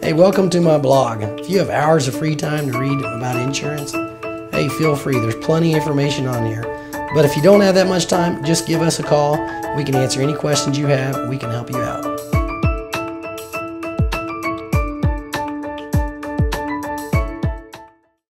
Hey, welcome to my blog. If you have hours of free time to read about insurance, hey, feel free. There's plenty of information on here. But if you don't have that much time, just give us a call. We can answer any questions you have. We can help you out.